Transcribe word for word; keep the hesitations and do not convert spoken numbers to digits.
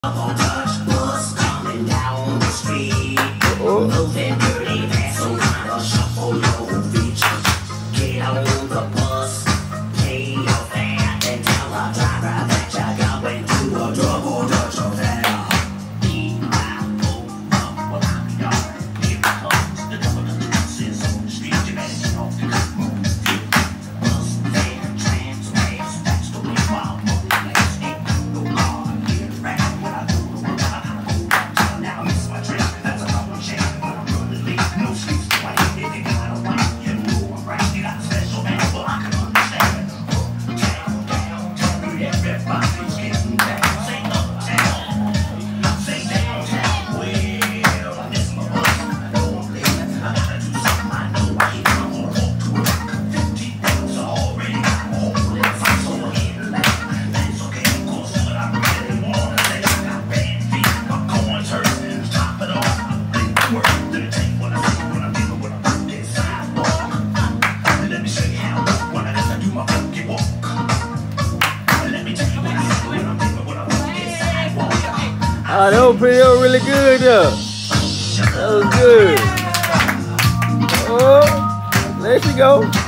Ah, that was pretty, that was really good there. That was good. Oh, there she go.